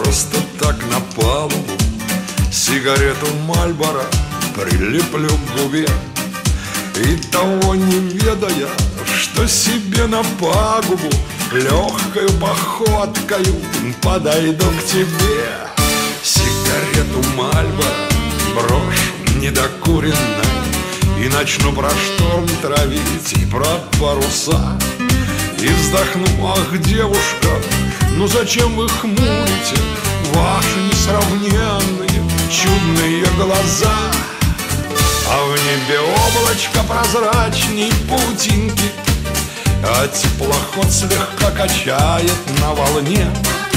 просто так на палубу сигарету Мальборо прилеплю к губе. И того не ведая, что себе на пагубу легкою походкою подойду к тебе. Сигарету Мальборо брошь недокуренной и начну про шторм травить и про паруса. И вздохну: ах, девушка, ну зачем вы хмурите ваши несравненные чудные глаза? А в небе облачко прозрачней паутинки, а теплоход слегка качает на волне.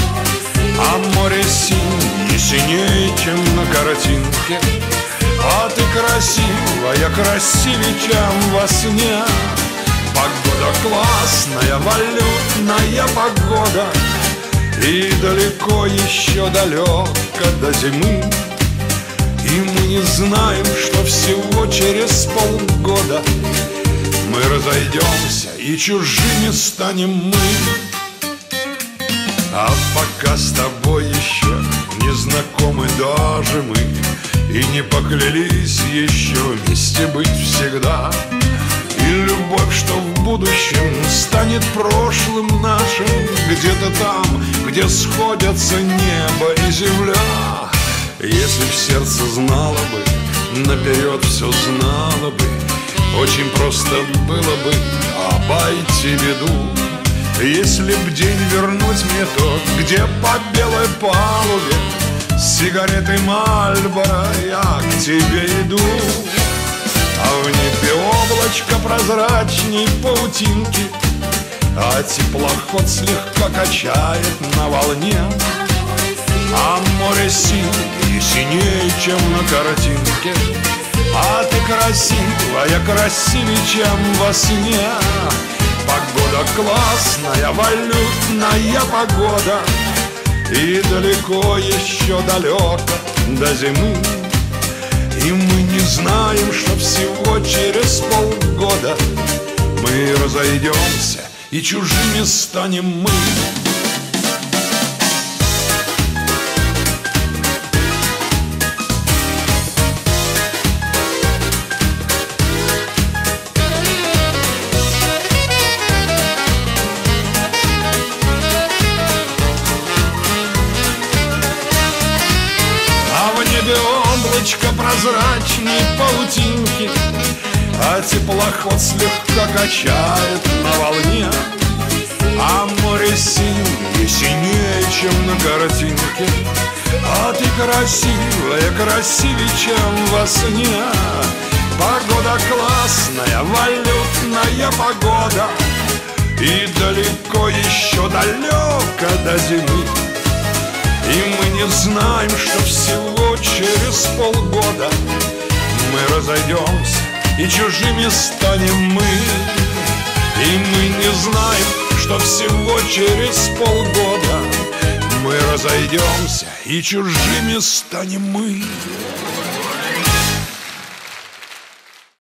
А море синее, синее, чем на картинке. А ты красивая, красивее, чем во сне. Погода классная, валютная погода, и далеко еще далеко до зимы. И мы не знаем, что всего через полгода мы разойдемся и чужими станем мы. А пока с тобой еще не знакомы даже мы, и не поклялись еще вместе быть всегда. И любовь, что в будущем станет прошлым нашим, где-то там, где сходятся небо и земля. Если б сердце знало бы, наперед все знало бы, очень просто было бы обойти беду. Если б день вернуть мне тот, где по белой палубе с сигаретой Мальборо я к тебе иду. А в небе облачко прозрачней паутинки, а теплоход слегка качает на волне. А море синее, синее, чем на картинке. А ты красивая, красивее, чем во сне. Погода классная, валютная погода, и далеко еще далеко до зимы. И мы не знаем, что всего через полгода мы разойдемся и чужими станем мы. Облачко прозрачней паутинки, а теплоход слегка качает на волне. А море синее, синее, чем на картинке. А ты красивая, красивее, чем во сне. Погода классная, валютная погода, и далеко еще далеко до зимы. И мы не знаем, что всего через полгода мы разойдемся и чужими станем мы. И мы не знаем, что всего через полгода мы разойдемся и чужими станем мы.